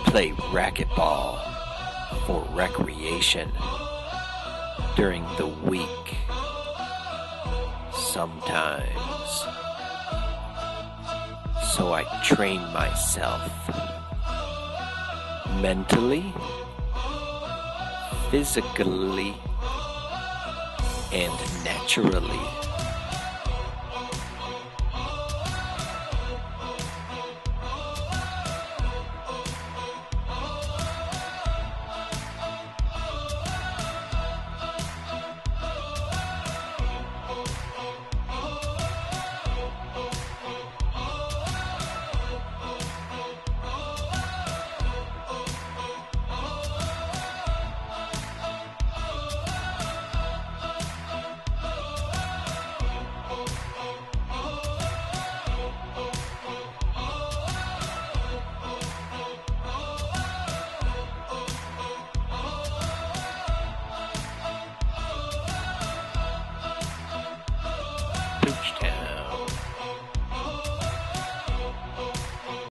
play racquetball for recreation during the week sometimes. So I train myself mentally, physically, and naturally.